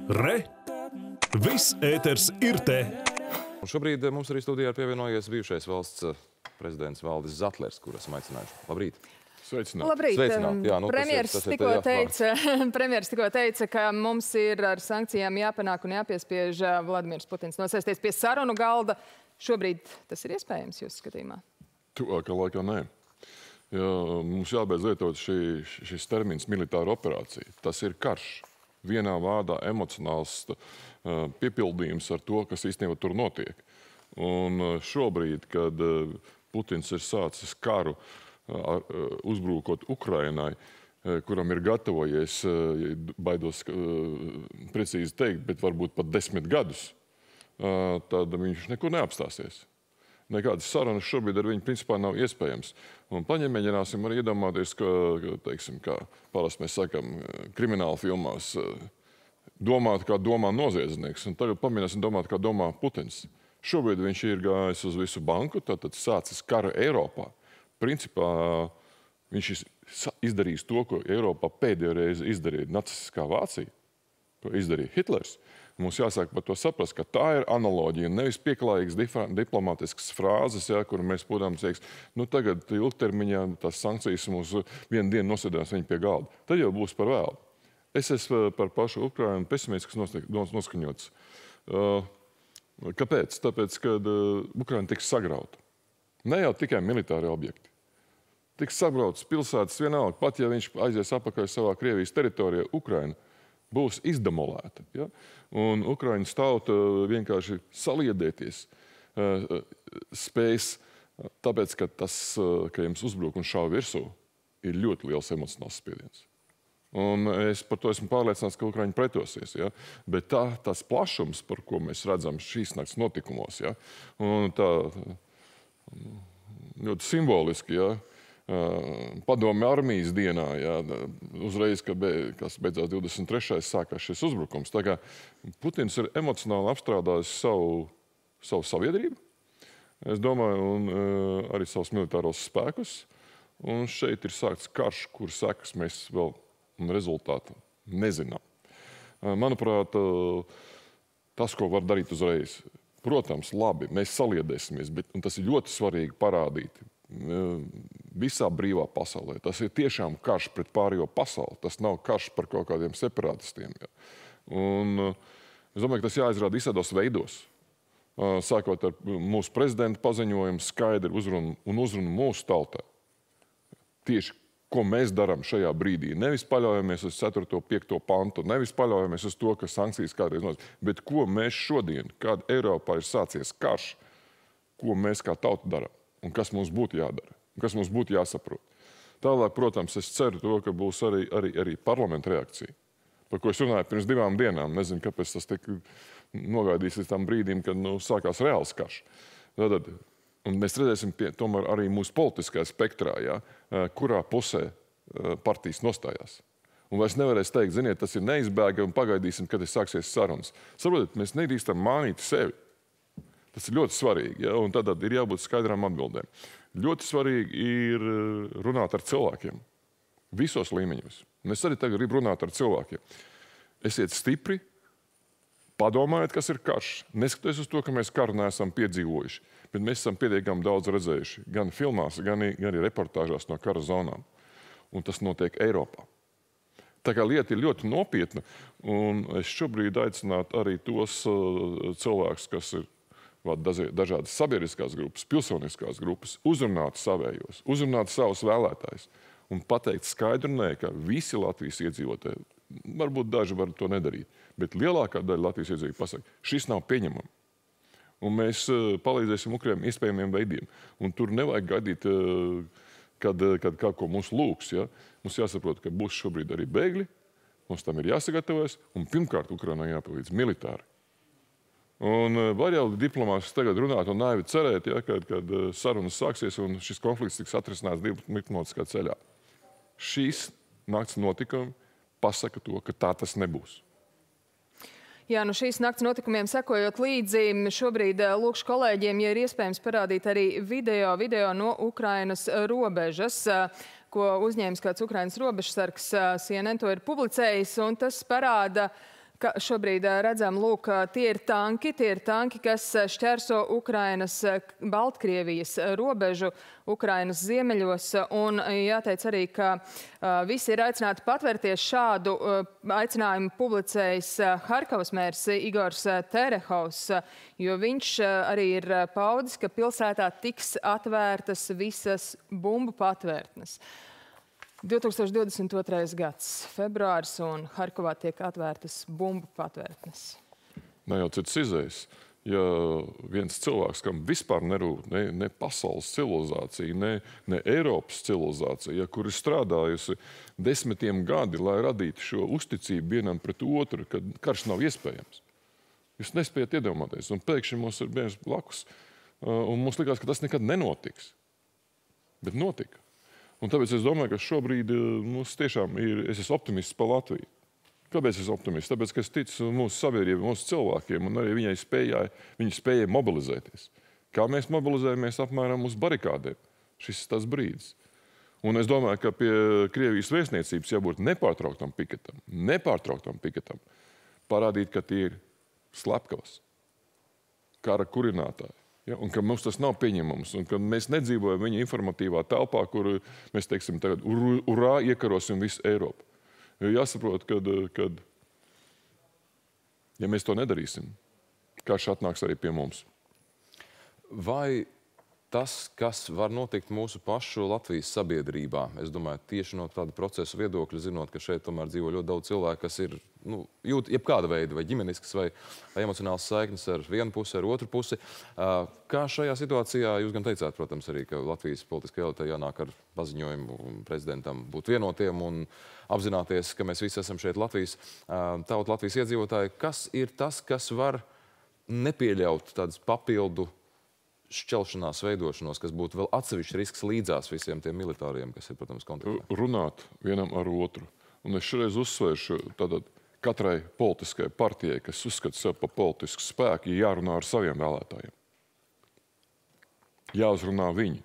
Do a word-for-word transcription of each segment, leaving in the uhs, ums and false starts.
Re! Viss ēters ir te! Un šobrīd mums arī studijā ir pievienojies bijušais valsts prezidents Valdis Zatlers, kur esam aicinājuši. Labrīt! Sveicināt. Labrīt. Sveicināt. Jā, nu, Premjeras tas ir, tas ir tikko jā, teica, premjeras tikko teica, ka mums ir ar sankcijām jāpanāk un jāpiespiež Vladimirs Putins nosēsties pie sarunu galda. Šobrīd tas ir iespējams jūsu skatījumā? Tuvākā laikā nē. Jā, mums jābeidz lietot šī, šis termins militāra operācija. Tas ir karš. Vienā vārdā emocionāls uh, piepildījums ar to, kas īstenībā tur notiek. Un uh, šobrīd, kad uh, Putins ir sācis karu, uh, uzbrūkot Ukrainai, uh, kuram ir gatavojies, uh, baidos uh, precīzi teikt, bet varbūt pat desmit gadus, uh, tad viņš nekur neapstāsies. Nekādas sarunas šobrīd ar viņu principā nav iespējams. Un paņemēģināsim arī iedomāties, ka, teiksim, kā parasti mēs sakam, krimināla filmās, domāt, kā domā noziedznieks, un tagad pamēģināsim domāt, kā domā Putins. Šobrīd viņš ir gājis uz visu banku, tātad sācis karu Eiropā. Principā viņš izdarīs to, ko Eiropā pēdējo reizi izdarīja nacistiskā Vācija, ko izdarīja Hitlers. Mums jāsāk par to saprast, ka tā ir analoģija, nevis pieklājīgas diplomātiskas frāzes, ja, kur mēs, protams, teiks, nu tagad ilgtermiņā tās sankcijas mums vienu dienu nosēdās viņi pie galda. Tad jau būs par vēlu. Es esmu par pašu Ukrainu pesimistisks noskaņots. Kāpēc? Tāpēc, kad Ukraina tiks sagrauta. Ne jau tikai militāri objekti. Tiks sagrautas pilsētas vienalga, pat ja viņš aizies apakaļ savā Krievijas teritorijā, Ukraina būs izdemolēta. Ja? Un Ukraiņas tauta vienkārši saliedēties spējas, tāpēc, ka tas, ka jums uzbruk un šauj virsū, ir ļoti liels emocionāls spiediens. Un es par to esmu pārliecināts, ka Ukraiņi pretosies. Ja? Bet tā, tas plašums, par ko mēs redzam šīs nakts notikumos, ja? Un tā ļoti simboliski, ja? Padomju armijas dienā, jā, uzreiz, ka be, kas beidzās divdesmit trešais sākās šis uzbrukums. Tā kā Putins ir emocionāli apstrādājis savu, savu sabiedrību, es domāju, un uh, arī savus militāros spēkus. Un šeit ir sākts karš, kur sekas mēs vēl un rezultātu nezinām. Uh, manuprāt, uh, tas, ko var darīt uzreiz, protams, labi, mēs saliedēsimies, bet, un tas ir ļoti svarīgi parādīt, visā brīvā pasaulē. Tas ir tiešām karš pret pārējo pasauli. Tas nav karš par kaut kādiem separatistiem. Ja. Un es domāju, ka tas jāizrāda visādos veidos. Sākot ar mūsu prezidenta paziņojumu, skaidri uzrunu un uzrunu mūsu tautā. Tieši, ko mēs darām šajā brīdī. Nevis paļaujamies uz ceturto, piekto pantu, nevis paļaujamies uz to, ka sankcijas kādreiz nozīmē, bet ko mēs šodien, kad Eiropā ir sācies karš, ko mēs kā tauta darām. Un kas mums būtu jādara, un kas mums būtu jāsaprot. Tālāk, protams, es ceru to, ka būs arī, arī, arī parlamenta reakcija, par ko es runāju pirms divām dienām. Nezinu, kāpēc tas tik nogaidīs līdz tam brīdim, kad nu, sākās reāls karš. Tātad, un mēs redzēsim pie, tomēr arī mūsu politiskajā spektrā, ja, kurā pusē partijas nostājās. Un vairs nevarēs teikt, ziniet, tas ir neizbēga un pagaidīsim, kad es sāksies sarunas. Saprotiet, mēs nedrīkstam mānīt sevi. Tas ir ļoti svarīgi, ja? Un tad ir jābūt skaidrām atbildēm. Ļoti svarīgi ir runāt ar cilvēkiem. Visos līmeņos. Un es arī tagad gribu runāt ar cilvēkiem. Esiet stipri, padomājiet, kas ir karš. Neskatoties uz to, ka mēs karu neesam piedzīvojuši, bet mēs esam pietiekami daudz redzējuši. Gan filmās, gan arī reportāžās no kara zonām. Un tas notiek Eiropā. Tā kā lieta ir ļoti nopietna. Un es šobrīd aicinātu arī tos uh, cilvēkus, kas ir dažādas sabiedriskās grupas, pilsoniskās grupas, uzrunāt savējos, uzrunāt savus vēlētājus un pateikt skaidru nē, ka visi Latvijas iedzīvotāji, varbūt daži var to nedarīt, bet lielākā daļa Latvijas iedzīvotāji pasaka, šis nav pieņemami. Un mēs palīdzēsim Ukrainiem iespējamiem veidiem. Un tur nevajag gaidīt, kad, kad kaut ko mums lūgs. Ja? Mums jāsaprot, ka būs šobrīd arī bēgļi, mums tam ir jāsagatavojas, un pirmkārt Ukrainai jāpalīdz militāri. Un var jau diplomātiski tagad runāt un naivi cerēt, ja, kad, kad sarunas sāksies un šis konflikts tiks atrisināts diplomātiskā ceļā. Šīs nakts notikumi pasaka to, ka tā tas nebūs. Jā, nu šīs nakts notikumiem sekojot līdzi, šobrīd lūkšu kolēģiem, ja ir iespējams parādīt arī video, video no Ukrainas robežas, ko uzņēmis kāds Ukrainas robežsargs, C N N to ir publicējis, un tas parāda Ka šobrīd redzam, lūk, tie ir tanki, tie ir tanki, kas šķērso Ukrainas, Baltkrievijas robežu, Ukrainas ziemeļos, un jāteic arī, ka uh, visi ir aicināti patvērties. Šādu uh, aicinājumu publicējis Harkavas mērs Igors Terehovs, jo viņš uh, arī ir paudis, ka pilsētā tiks atvērtas visas bumbu patvērtnes. divi tūkstoši divdesmit otrais gads, februāris, un Harkovā tiek atvērtas bumbu patvērtnes. Nav jau cits izējas. Ja viens cilvēks, kam vispār nerūp ne, ne pasaules civilizācija, ne, ne Eiropas civilizācija, ja, kur ir strādājusi desmitiem gadi, lai radītu šo uzticību vienam pret otru, kad karš nav iespējams. Jūs nespējat iedomāties, un pēkšņi mums ir bijis blakus, un mums likās, ka tas nekad nenotiks. Bet notika. Un tāpēc es domāju, ka šobrīd mums tiešām ir, es esmu optimists par Latviju. Kāpēc es esmu optimists? Tāpēc, ka es ticu mūsu sabiedrībai, mūsu cilvēkiem, un arī viņai spējai, viņi spējai mobilizēties. Kā mēs mobilizējamies apmēram uz barikādēm? Šis ir tas brīdis. Un es domāju, ka pie Krievijas vēstniecības jābūt nepārtrauktam piketam, nepārtrauktam piketam, parādīt, ka tie ir slepkavas, kara kurinātāji. Ja, un ka mums tas nav pieņemams, un ka mēs nedzīvojam viņa informatīvā telpā, kur mēs, teiksim, tagad urā iekarosim visu Eiropu. Jo jāsaprot, kad, kad, ja mēs to nedarīsim, karš atnāks arī pie mums. Vai tas, kas var notikt mūsu pašu Latvijas sabiedrībā, es domāju, tieši no tāda procesa viedokļa, zinot, ka šeit tomēr dzīvo ļoti daudz cilvēku, kas ir, nu, jūt jebkāda veida, vai ģimenisks, vai, vai emocionāls saiknes ar vienu pusi, ar otru pusi. Kā šajā situācijā, jūs gan teicāt, protams, arī, ka Latvijas politiskajā elitē jānāk ar paziņojumu prezidentam būt vienotiem un apzināties, ka mēs visi esam šeit Latvijas tauta, Latvijas iedzīvotāji. Kas ir tas, kas var nepieļaut tādas papildu šķelšanās veidošanos, kas būtu vēl atsevišķi risks līdzās visiem tiem militāriem, kas ir, protams, kontaktā? Runāt vienam ar otru. Un es šoreiz uzsvēršu, tātad katrai politiskai partijai, kas uzskata sev par politisku spēku, jārunā ar saviem vēlētājiem. Jāuzrunā viņi.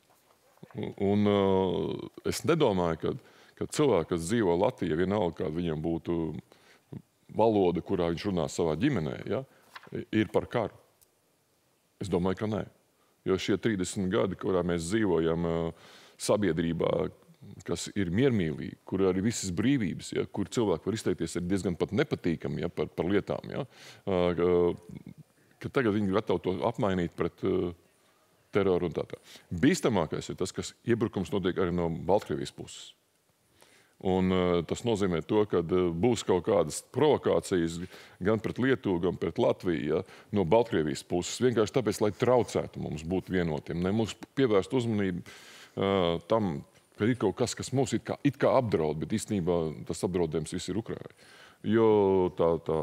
Un uh, es nedomāju, ka, ka cilvēki, kas dzīvo Latvijā, vienalga, kāda viņam būtu valoda, kurā viņš runā savā ģimenē, ja, ir par karu. Es domāju, ka nē. Jo šie trīsdesmit gadi, kurā mēs dzīvojam uh, sabiedrībā, kas ir miermīlīgi, kur arī visas brīvības, ja, kur cilvēki var izteikties ir diezgan pat nepatīkami, ja, par, par lietām, ja, uh, ka tagad viņi gatavi to apmainīt pret uh, teroru un tā tā. Bīstamākais ir tas, kas iebrukums notiek arī no Baltkrievijas puses. Un uh, tas nozīmē to, ka uh, būs kaut kādas provokācijas gan pret Lietuvu, gan pret Latviju, ja, no Baltkrievijas puses. Vienkārši tāpēc, lai traucētu mums būt vienotiem. Ne mums pievērst uzmanību uh, tam, ka ir kaut kas, kas mums it kā, it kā apdraud, bet īstenībā tas apdraudējums viss ir Ukrainai. Jo tā, tā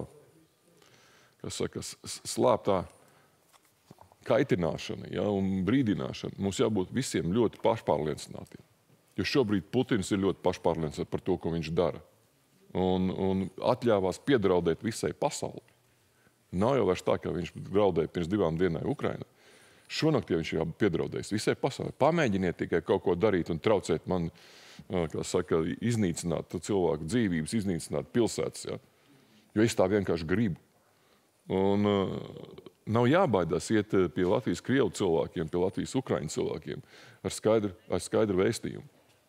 kas saka, slēptā kaitināšana, ja, un brīdināšana, mums jābūt visiem ļoti pašpārliecinātiem. Jo šobrīd Putins ir ļoti pašpārliecināts par to, ko viņš dara. Un, un atļāvās piedraudēt visai pasauli. Nav jau vairs tā, ka viņš draudēja pirms divām dienai Ukrainai. Šonakt jau viņš jau piedraudējis visai pasauli. Pamēģiniet tikai kaut ko darīt un traucēt man, kā saka, iznīcināt cilvēku dzīvības, iznīcināt pilsētas. Ja? Jo es tā vienkārši gribu. Un uh, nav jābaidās iet pie Latvijas krievu cilvēkiem, pie Latvijas ukraiņu cilvēkiem ar skaidru, ar skaidru vēstījumu.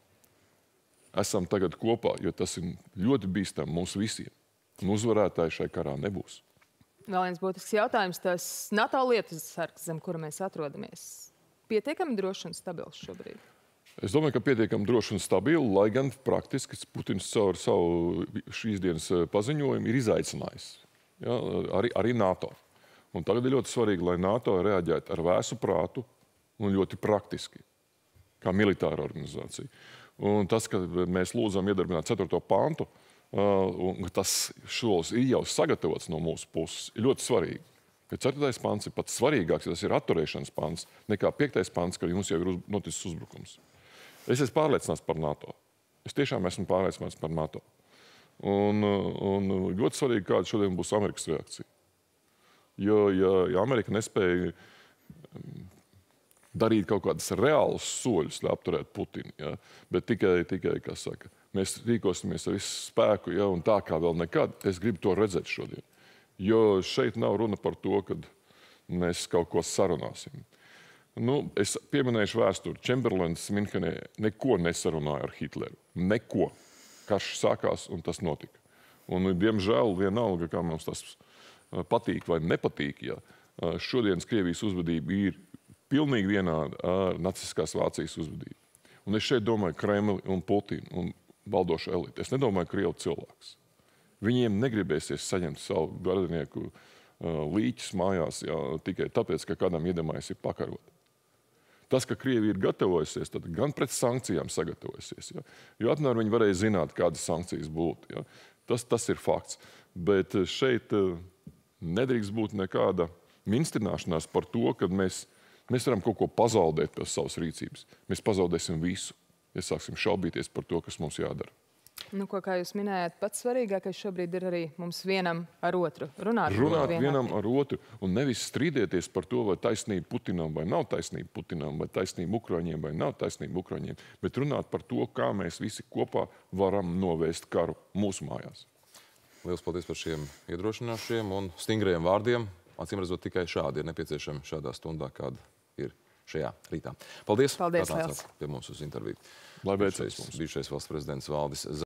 Esam tagad kopā, jo tas ir ļoti bīstami mums visiem. Un uzvarētāji šai karā nebūs. Vēl viens būtisks jautājums, tas NATO lietus sargs, zem kura mēs atrodamies. Pietiekami droši un stabils šobrīd? Es domāju, ka pietiekami droši un stabili, lai gan praktiski Putins caur savu šīs dienas paziņojumu ir izaicinājis. Ja, arī, arī NATO. Un tagad ir ļoti svarīgi, lai NATO reaģētu ar vēsu prātu un ļoti praktiski, kā militāra organizācija. Un tas, ka mēs lūdzam iedarbināt ceturto pantu, un tas šos ir jau sagatavots no mūsu puses, ir ļoti svarīgi. Ja ceturtais pants ir pats svarīgāks, tas ir atturēšanas pants, nekā piektais pants, ka jums jau ir uz, noticis uzbrukums. Es esmu pārliecināts par NATO. Es tiešām esmu pārliecināts par NATO. Un, un ļoti svarīgi, kāda šodien būs Amerikas reakcija. Jo, ja, ja Amerika nespēja darīt kaut kādus reālus soļus, lai apturētu Putinu, ja, bet tikai, tikai, kā saka, mēs rīkosimies ar visu spēku, ja, un tā kā vēl nekad, es gribu to redzēt šodien. Jo šeit nav runa par to, ka mēs kaut ko sarunāsim. Nu, es pieminēšu vēsturi. Čemberlens Minhenē neko nesarunāja ar Hitleru. Neko. Karš sākās, un tas notika. Un, diemžēl, vienalga, kā mums tas patīk vai nepatīk, ja, šodienas Krievijas uzvedība ir pilnīgi vienāda ar nacistiskās Vācijas uzvedību. Un es šeit domāju Kremli un Putinu un valdošo elitu. Es nedomāju Krievu cilvēks. Viņiem negribēsies saņemt savu gardinieku uh, līķus mājās jā, tikai tāpēc, ka kādam iedomājas ir pakarot. Tas, ka Krievija ir gatavojusies, tad gan pret sankcijām sagatavojusies. Jā. Jo apmēram viņi varēja zināt, kādas sankcijas būtu. Jā. Tas, tas ir fakts. Bet šeit uh, nedrīkst būt nekāda minstrināšanās par to, ka mēs, mēs varam kaut ko pazaudēt pēc savas rīcības. Mēs pazaudēsim visu. Ja sāksim šaubīties par to, kas mums jādara. Nu, ko, kā jūs minējāt, pats svarīgākais šobrīd ir arī mums vienam ar otru. Runāt, Runāt vienam ar otru un nevis strīdēties par to, vai taisnība Putinam vai nav taisnība Putinam, vai taisnība Ukraiņiem vai nav taisnība Ukraiņiem, bet runāt par to, kā mēs visi kopā varam novērst karu mūsu mājās. Lielas paldies par šiem iedrošinošiem un stingriem vārdiem. Acīm redzot, tikai šādi ir nepieciešami šādā stundā, kāda ir šajā rītā. Paldies, Paldies ka atnācāt pie mums uz interviju. Lai veicas mums. Bijušais valsts prezidents Valdis